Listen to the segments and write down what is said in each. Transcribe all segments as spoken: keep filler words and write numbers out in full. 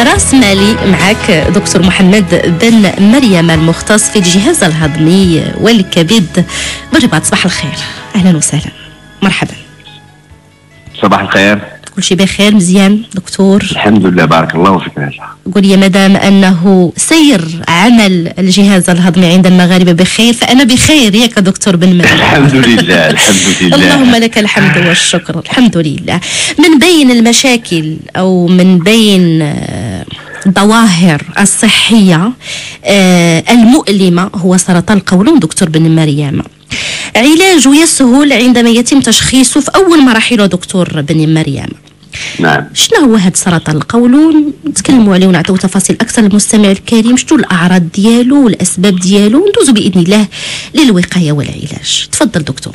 راس مالي معك دكتور محمد بن مريم المختص في الجهاز الهضمي والكبد بالرباط. صباح الخير، اهلا وسهلا، مرحبا. صباح الخير، كل شيء بخير؟ مزيان دكتور؟ الحمد لله، بارك الله فيك. قول يا مدام انه سير عمل الجهاز الهضمي عند المغاربه بخير، فانا بخير ياك دكتور بن مريم. الحمد لله الحمد لله اللهم لك الحمد والشكر. الحمد لله. من بين المشاكل او من بين الظواهر الصحيه المؤلمه هو سرطان القولون دكتور بن مريم. علاجه يسهل عندما يتم تشخيصه في اول مراحله دكتور بن مريم. نعم. شنو هو هذا سرطان القولون؟ نتكلموا عليه ونعطيو تفاصيل اكثر للمستمع الكريم. شنو الاعراض ديالو والاسباب ديالو، وندوزو باذن الله للوقايه والعلاج. تفضل دكتور.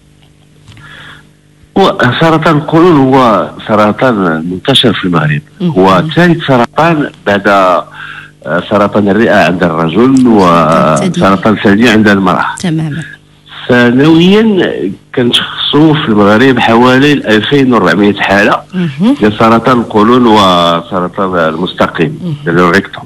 سرطان القولون هو سرطان منتشر في المغرب، هو ثالث سرطان بعد سرطان الرئه عند الرجل وسرطان الثدي عند المراه. تماما. سنويا كنشخصوا في المغرب حوالي ألفين وأربعمائة حاله ديال سرطان القولون وسرطان المستقيم ديال الريكتوم.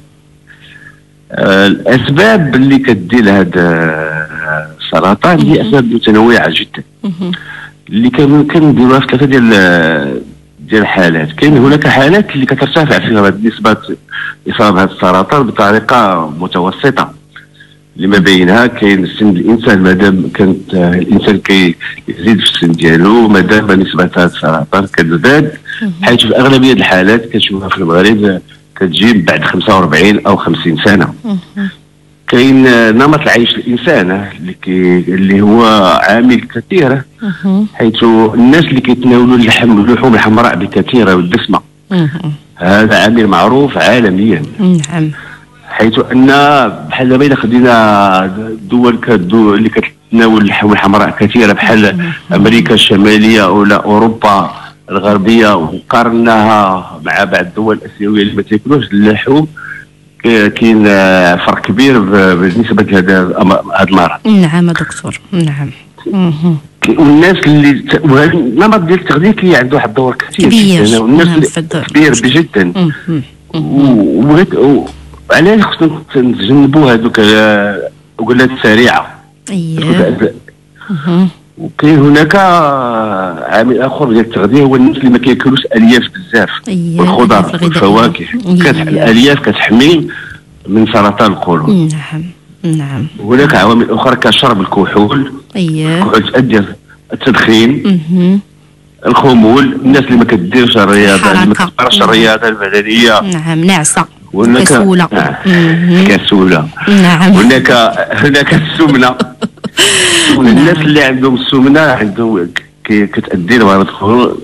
الاسباب اللي كدير هذا السرطان هي اسباب متنوعه جدا اللي كنديروها في ثلاثه ديال ديال الحالات. كاين هناك حالات اللي كترتفع فيها نسبه اصابه هذا السرطان بطريقه متوسطه، لما بينها كاين سن الانسان، مادام كانت الانسان كيزيد في السن ديالو مادام نسبه هذا السرطان كتزداد، حيث في اغلبيه الحالات كتشوفها في المغرب كتجي بعد خمسة وأربعين او خمسين سنه. كاين نمط العيش الانسان اللي كي اللي هو عامل كثير، حيث الناس اللي كيتناولوا اللحم اللحوم الحمراء بكثيره والدسمه، هذا عامل معروف عالميا. نعم. حيث ان بحال دابا الا خدينا دول كدول اللي كتناول اللحوم الحمراء كثيره بحال امريكا الشماليه ولا اوروبا الغربيه، وقارناها مع بعض الدول الاسيويه اللي ما تاكلوش اللحوم، كاين فرق كبير بالنسبه لهذا هذا المرض. نعم دكتور. نعم. والناس اللي النمط ديال التغذيه كي عنده واحد الدور كثير كبير. والناس كبير جدا. وعلاش خصنا نتجنبوا هذوك الوجبات السريعه. اييه. وكاين هناك عامل اخر ديال التغذيه هو الناس اللي ما كياكلوش الياف بزاف. أيه. والخضر والفواكه. أيه. الالياف كتحمي من سرطان القولون. نعم. نعم. هناك عوامل اخرى كشرب الكحول. اييه. الكحول تؤدي التدخين. الخمول، الناس اللي ما كديرش الرياضه، اللي ما كتمارسش الرياضه البدنيه. نعم. نعسه. كسوله. كسوله. نعم. هناك هناك السمنه. الناس اللي عندهم السمنه عندهم كتأدي لمرض القولون،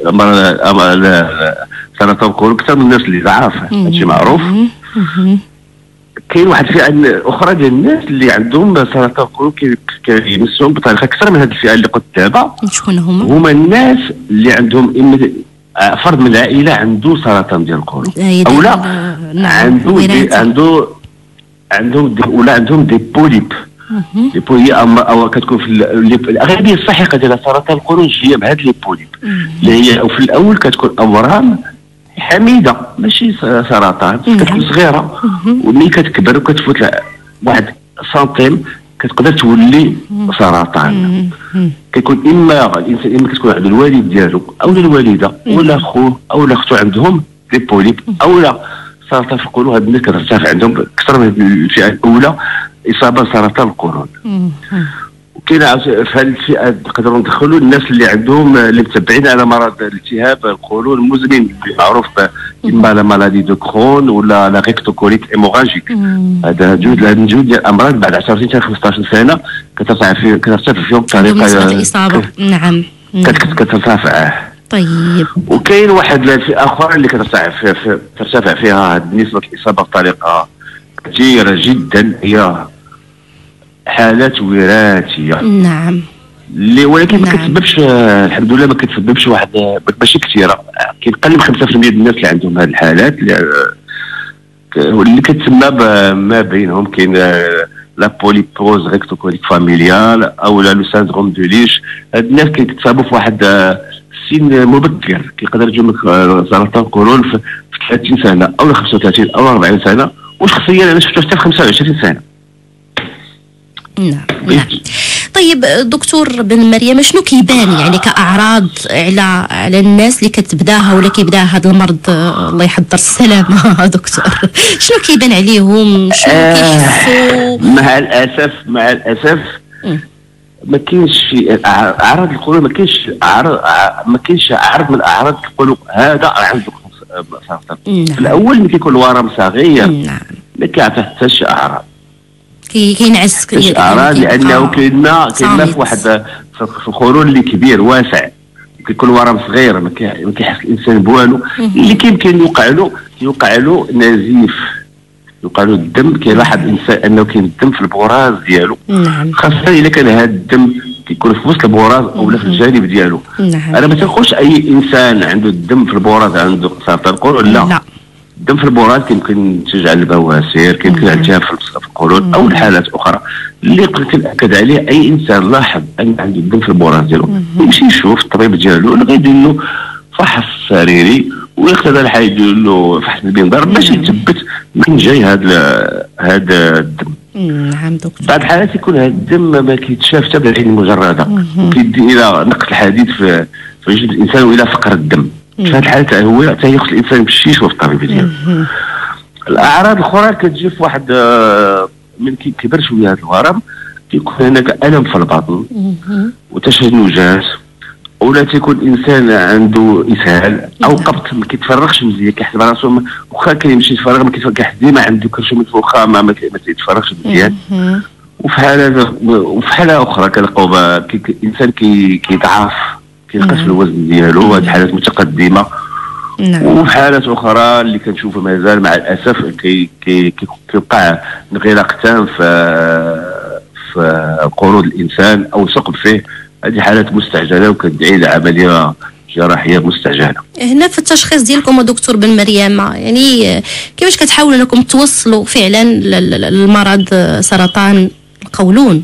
سرطان القولون اكثر من الناس اللي ضعاف، هادشي معروف. كاين واحد الفئه اخرى ديال الناس اللي عندهم سرطان القولون كيمسهم بطريقه اكثر من هذه الفئه اللي قلت دابا. شكون هما؟ هما الناس اللي عندهم فرد من العائله عنده سرطان ديال القولون، او لا عنده دي عنده عندهم دي ولا عندهم دي بوليب. لي بوليب او كتكون في الاغلبيه الساحقه ديال سرطان القولون هي بهاد لي بوليب اللي هي في الاول كتكون اورام حميده ماشي سرطان، كتكون صغيره وملي كتكبر وكتفوت واحد سنتيم كتقدر تولي سرطان. كيكون اما الانسان اما كتكون عند الوالد ديالو او الوالده ولا خوه او اختو عندهم لي بوليب او لا سرطان في القولون. هاد الناس كترتفع عندهم اكثر من الفئه الاولى اصابه بسرطان القولون. وكاين في هذه الفئه نقدروا ندخلوا الناس اللي عندهم اللي متبعين على مرض الالتهاب القولون المزمن معروف اما لا مالادي دو كرون ولا لا ريكتوكوليت هيموراجيك. هذا جوج هاد الجوج ديال الامراض بعد عشر سنين حتى خمسطاش سنه كترتفع في كترتفع فيهم بطريقه الاصابه. نعم. كترتفع. طيب. وكاين واحد الفئه اخرى اللي كترتفع في ترتفع فيها نسبه الاصابه بطريقه كثيره جدا، هي حالات وراثيه. نعم. اللي ولكن ما نعم. كتسببش الحمد لله ما كتسببش واحد ماشي كثيره، كاين قل من خمسة بالمئة ديال الناس اللي عندهم هذه الحالات اللي كتسمى ما بينهم كاين لا بوليبوز ريكتوكوليك فاميليال او لا لو سيندروم دو ليش. هاد الناس كيتصابوا في واحد سن مبكر كيقدر يجيهم سرطان القولون في ثلاثين سنه او خمسة وثلاثين او أربعين سنه، وشخصيا انا شفتو حتى في خمسة وعشرين سنه. نعم نعم. طيب دكتور بن مريم، شنو كيبان يعني كأعراض على على الناس اللي كتبداها ولا كيبداها هذا المرض، الله يحضر السلامة دكتور، شنو كيبان عليهم، شنو كيحسوا؟ مع الأسف مع الأسف ما كاينش أعراض القولون، ما كاينش أعراض ما كاينش عرض من الأعراض كيقولوا هذا عنده سرطان. في الأول ملي كيكون الورم صغير ما كيعطي حتى شي أعراض، كينعس كاين اعراض لانه كاينه كاينه في واحد في القولون اللي كبير واسع، كيكون ورم صغير ما كيحس الانسان بوالو، اللي كيمكن يوقع له يوقع له نزيف، يوقع له الدم، كيلاحظ الانسان انه كاين الدم في البراز ديالو. نعم. خاصه اذا كان هذا الدم كيكون في وسط البراز او في الجانب ديالو. نعم. انا ما تنقولش اي انسان عنده الدم في البراز عنده سرطان القولون، لا, لا. الدم في البراز كيمكن ينتج على البواسير، كيمكن التهاب في القولون او الحالات اخرى اللي قلت ناكد عليه. اي انسان لاحظ ان عنده الدم في البراز ديالو يمشي يشوف الطبيب ديالو اللي غيدير له فحص سريري ويقتضى الحال يدير له فحص المنظار باش يثبت من جاي هذا هذا الدم. نعم دكتور. بعض الحالات يكون هذا الدم ما كيتشاف حتى بالعين المجرده، وكيدي الى نقص الحديد في في جسم الانسان والى فقر الدم. في هذه الحالات هو حتى يخص الانسان يمشي يشوف الطبيب ديالو. الاعراض الاخرى كتجي في واحد من كيكبر شويه هذا الورم، كيكون هناك الم في البطن وتشنجات، ولا تيكون الانسان عنده اسهال او قبض ما كيتفرغش مزيان، كيحسب راسو واخا كيمشي يتفرغ ما كيتفرغش، ديما عنده كرش من فوق ما ما كيتفرغش مزيان. وفي حاله وفي حاله اخرى كنلقاو الانسان كيضعف، كينقص في الوزن ديالو، هذه حالات متقدمه. نعم. وفي حالات اخرى اللي كنشوفوا مازال مع الاسف كي كي كيوقع انغلاق تام في في قرود الانسان او ثقب فيه، هذه حالات مستعجله وكتدعي لعمليه جراحيه مستعجله. هنا في التشخيص ديالكم دكتور بن مريم، يعني كيفاش كتحاولوا انكم توصلوا فعلا للمرض سرطان القولون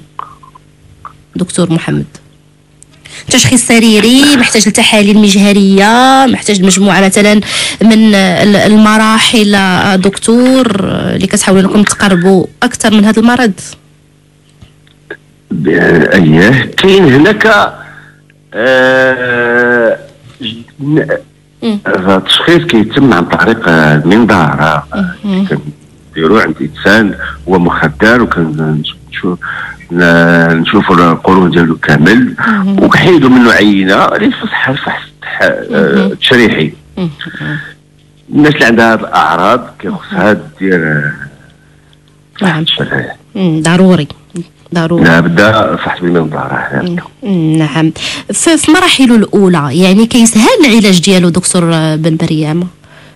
دكتور محمد؟ تشخيص سريري، محتاج لتحاليل مجهريه، محتاج مجموعه مثلا من المراحل دكتور اللي كتحاولوا انكم تقربوا اكثر من هذا المرض؟ اييه كاين هناك آه التشخيص كيتم عن طريق المنظار، كنديروا عند انسان هو مخدر وكنشوف نشوفوا القولون ديالو كامل وكنحيدوا منه عينه للفحص الفحص التشريحي. الناس اللي عندها هذه الاعراض كيخصها دير فحص التشريحي ضروري ضروري. لا بدا فحص بالمنظار. نعم. في مراحله الاولى يعني كيسهل العلاج ديالو دكتور بن مريم؟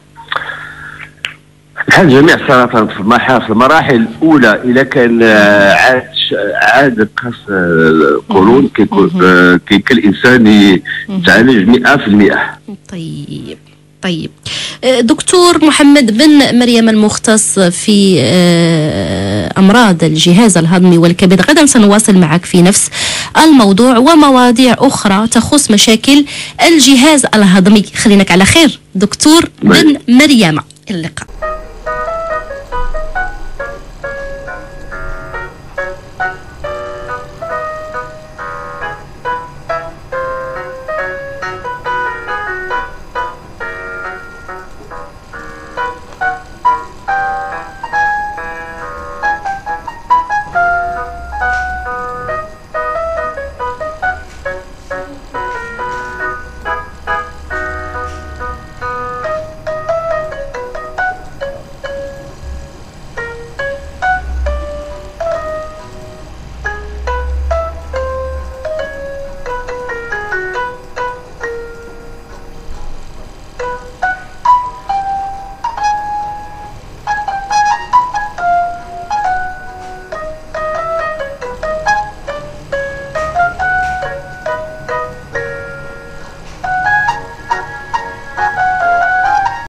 بحال جميع السرطانات في المراحل في المراحل الاولى اذا كان عاد عاد قص القولون كيكون كيمكن الانسان يتعالج مئة في المئة. طيب طيب دكتور محمد بن مريم المختص في أمراض الجهاز الهضمي والكبد، غدا سنواصل معك في نفس الموضوع ومواضيع أخرى تخص مشاكل الجهاز الهضمي. خليناك على خير دكتور بن مريم. اللقاء.